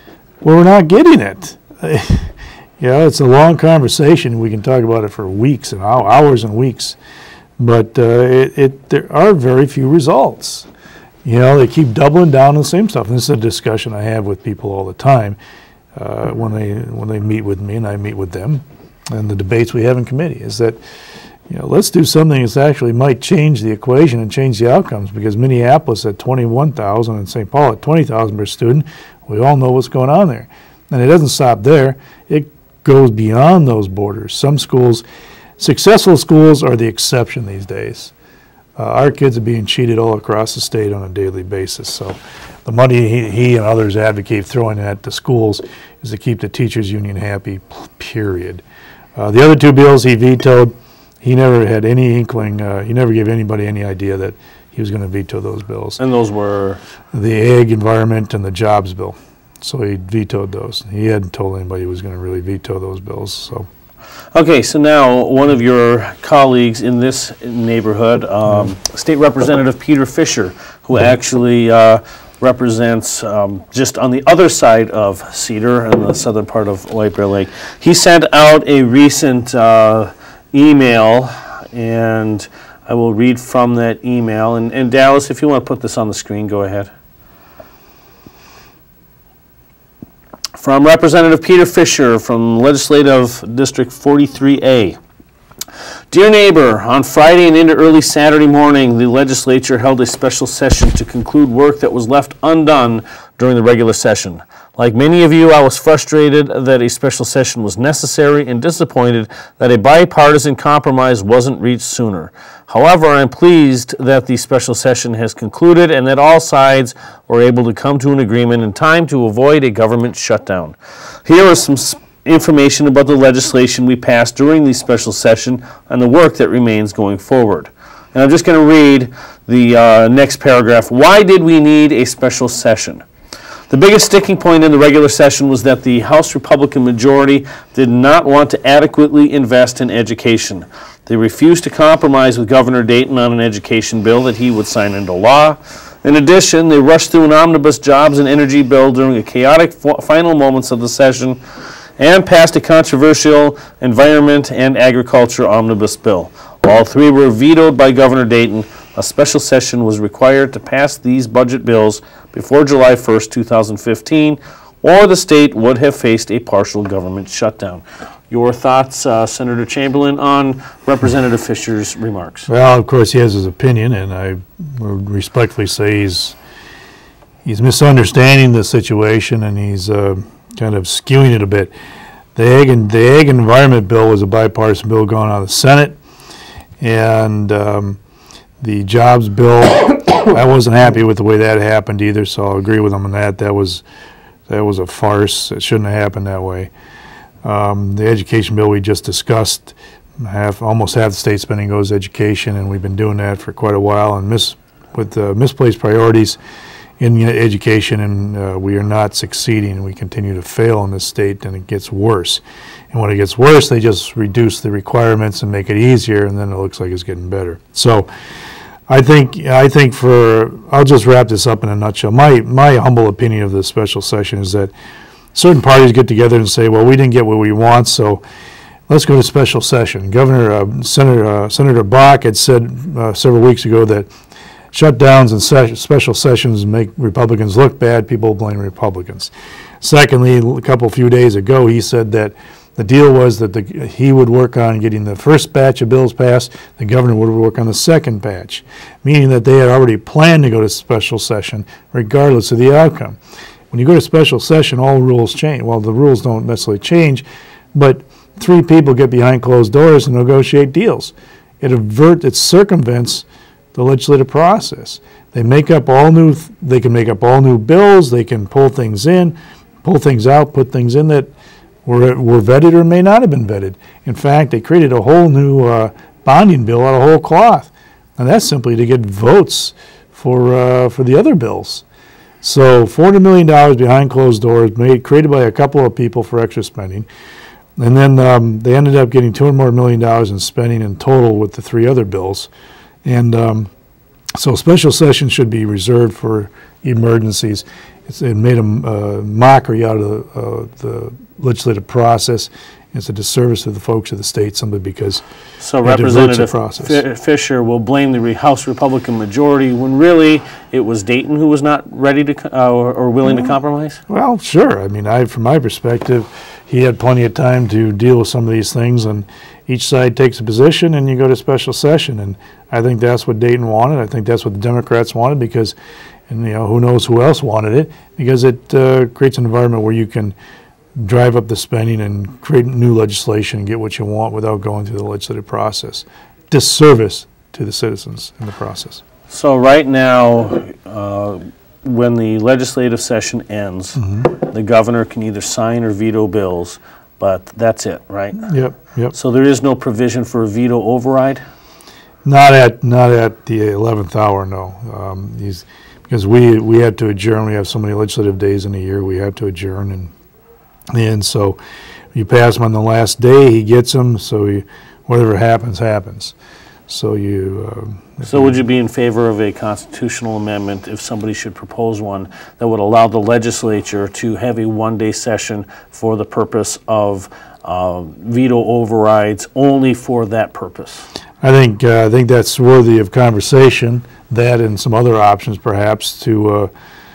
we're not getting it. It's a long conversation. We can talk about it for weeks and hours and weeks, but there are very few results. They keep doubling down on the same stuff. And this is a discussion I have with people all the time when they meet with me and I meet with them, and the debates we have in committee is that, let's do something that actually might change the equation and change the outcomes, because Minneapolis at 21,000 and St. Paul at 20,000 per student, we all know what's going on there. And it doesn't stop there. It goes beyond those borders. Some schools, successful schools are the exception these days. Our kids are being cheated all across the state on a daily basis. So the money he and others advocate throwing at the schools is to keep the teachers union happy, period. The other two bills he vetoed, he never had any inkling, he never gave anybody any idea that he was going to veto those bills. And those were? The ag, environment, and the jobs bill. So he vetoed those. He hadn't told anybody he was going to really veto those bills. So. Okay, so now one of your colleagues in this neighborhood, State Representative Peter Fisher, who actually represents just on the other side of Cedar in the southern part of White Bear Lake, he sent out a recent email, and I will read from that email. And Dallas, if you want to put this on the screen, go ahead. From Representative Peter Fisher from Legislative District 43A. Dear neighbor, on Friday and into early Saturday morning, the legislature held a special session to conclude work that was left undone during the regular session. Like many of you, I was frustrated that a special session was necessary and disappointed that a bipartisan compromise wasn't reached sooner. However, I'm pleased that the special session has concluded and that all sides were able to come to an agreement in time to avoid a government shutdown. Here is some information about the legislation we passed during the special session and the work that remains going forward. And I'm just going to read the next paragraph. Why did we need a special session? The biggest sticking point in the regular session was that the House Republican majority did not want to adequately invest in education. They refused to compromise with Governor Dayton on an education bill that he would sign into law. In addition, they rushed through an omnibus jobs and energy bill during the chaotic final moments of the session and passed a controversial environment and agriculture omnibus bill. All three were vetoed by Governor Dayton. A special session was required to pass these budget bills before July 1st, 2015, or the state would have faced a partial government shutdown. Your thoughts, Senator Chamberlain, on Representative Fisher's remarks? Well, of course, he has his opinion, and I would respectfully say he's misunderstanding the situation, and he's kind of skewing it a bit. The Ag and Environment bill was a bipartisan bill going out of the Senate, and the jobs bill, I wasn't happy with the way that happened either, so I'll agree with him on that. That was a farce. It shouldn't have happened that way. The education bill we just discussed, almost half the state spending goes to education, and we've been doing that for quite a while, and with misplaced priorities in education, and we are not succeeding. We continue to fail in this state, and it gets worse. And when it gets worse, they just reduce the requirements and make it easier, and then it looks like it's getting better. So I think I'll just wrap this up in a nutshell. My humble opinion of the special session is that certain parties get together and say, well, we didn't get what we want, so let's go to special session. Senator Bach had said several weeks ago that shutdowns and special sessions make Republicans look bad. People blame Republicans. Secondly, a few days ago, he said that the deal was that he would work on getting the first batch of bills passed, the governor would work on the second batch, meaning that they had already planned to go to special session regardless of the outcome. When you go to special session, all rules change. Well, the rules don't necessarily change, but three people get behind closed doors and negotiate deals. It circumvents the legislative process. They can make up all new bills, they can pull things in, pull things out, put things in that were vetted or may not have been vetted. In fact, they created a whole new bonding bill out of whole cloth, and that's simply to get votes for the other bills. So $400 million behind closed doors, created by a couple of people for extra spending, and then they ended up getting $200 million in spending in total with the three other bills. And so special sessions should be reserved for emergencies. it made a mockery out of the legislative process. It's a disservice to the folks of the state simply because so it diverts the Representative process. Fisher will blame the House Republican majority when really it was Dayton who was not ready to or willing to compromise? Well, sure. I mean, from my perspective, he had plenty of time to deal with some of these things, and each side takes a position, and you go to special session. And I think that's what Dayton wanted. I think that's what the Democrats wanted because, and who knows who else wanted it, because it creates an environment where you can drive up the spending and create new legislation and get what you want without going through the legislative process. Disservice to the citizens in the process. So right now, when the legislative session ends, the governor can either sign or veto bills, but that's it, right? Yep. So there is no provision for a veto override? Not at the 11th hour, no. Because we had to adjourn. We have so many legislative days in a year. We have to adjourn, and so you pass him on the last day, he gets them, so whatever happens, happens. So So would you be in favor of a constitutional amendment if somebody should propose one that would allow the legislature to have a one-day session for the purpose of veto overrides only for that purpose? I think that's worthy of conversation, that and some other options perhaps to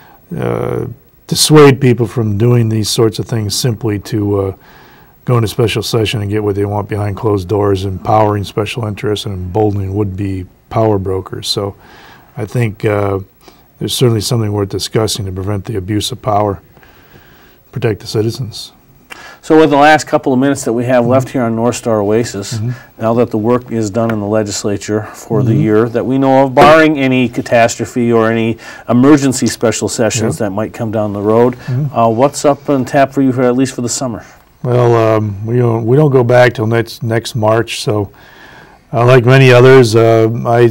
dissuade people from doing these sorts of things simply to go into special session and get what they want behind closed doors, empowering special interests and emboldening would-be power brokers. So I think there's certainly something worth discussing to prevent the abuse of power, protect the citizens. So with the last couple of minutes that we have left here on North Star Oasis, now that the work is done in the legislature for the year that we know of, barring any catastrophe or any emergency special sessions that might come down the road, what's up on tap for you for at least for the summer? Well, we don't go back till next March, so like many others, I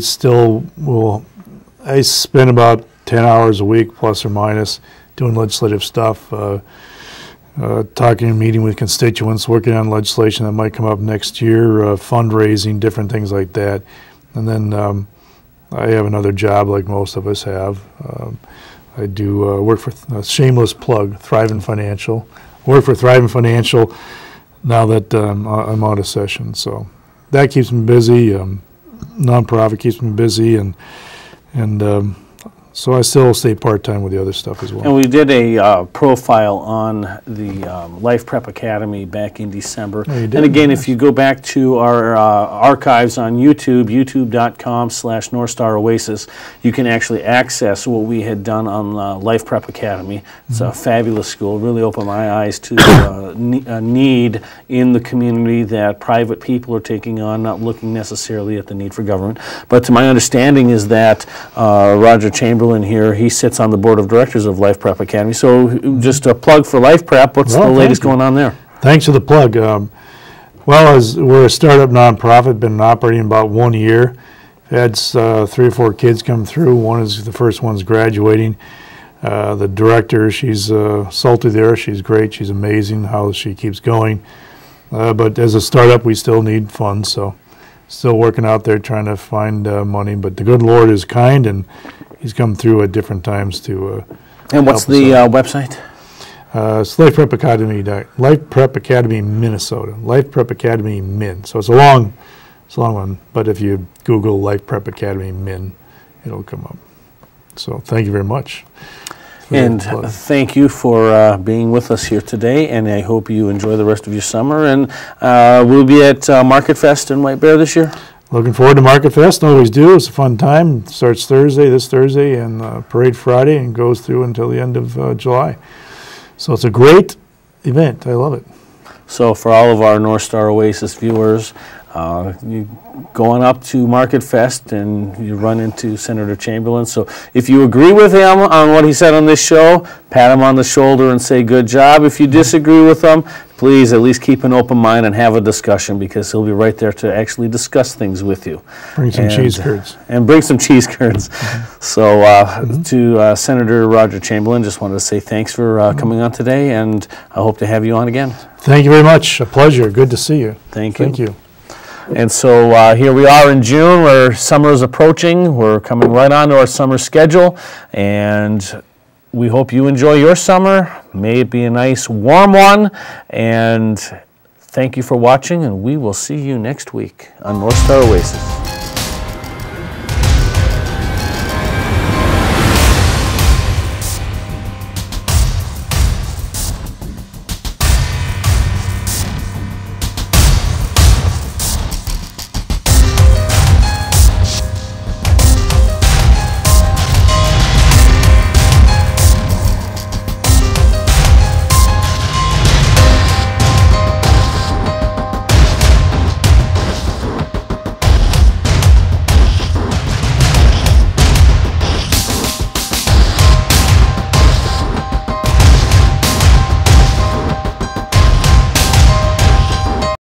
spend about 10 hours a week plus or minus doing legislative stuff. Talking and meeting with constituents, working on legislation that might come up next year, fundraising, different things like that. And then I have another job like most of us have. I do work for a shameless plug, Thriving Financial. Work for Thriving Financial now that I'm out of session. So that keeps me busy. Nonprofit keeps me busy, and so I still stay part-time with the other stuff as well. And we did a profile on the Life Prep Academy back in December. Oh, you did? And again, if you go back to our archives on YouTube, youtube.com/North Star Oasis, you can actually access what we had done on Life Prep Academy. It's a fabulous school. Really opened my eyes to a need in the community that private people are taking on, not looking necessarily at the need for government. But to my understanding is that Roger Chamberlain here, he sits on the board of directors of Life Prep Academy. So just a plug for Life Prep, what's the latest going on there? Thanks for the plug. Well, we're a startup nonprofit, been operating about 1 year. Had 3 or 4 kids come through. The first one's graduating. The director, she's salty there. She's great. She's amazing how she keeps going. But as a startup, we still need funds. So still working out there trying to find money. But the good Lord is kind, and He's come through at different times to and what's the website? It's Life Prep Academy, Life Prep Academy, Minnesota. Life Prep Academy Min. So it's a long one. But if you Google Life Prep Academy Min, it'll come up. So thank you very much. And thank you for being with us here today. And I hope you enjoy the rest of your summer. And we'll be at Market Fest in White Bear this year. Looking forward to Market Fest. Always do. It's a fun time. It starts this Thursday, and Parade Friday, and goes through until the end of July. So it's a great event. I love it. So for all of our North Star Oasis viewers, you go on up to Market Fest and you run into Senator Chamberlain. So if you agree with him on what he said on this show, pat him on the shoulder and say good job. If you disagree with him, please at least keep an open mind and have a discussion, because he'll be right there to actually discuss things with you. Bring some cheese curds. And bring some cheese curds. So to Senator Roger Chamberlain, just wanted to say thanks for coming on today, and I hope to have you on again. Thank you very much. A pleasure. Good to see you. Thank you. Thank you. And so here we are in June, where summer is approaching. We're coming right on to our summer schedule, and we hope you enjoy your summer. May it be a nice, warm one. And thank you for watching, and we will see you next week on North Star Oasis.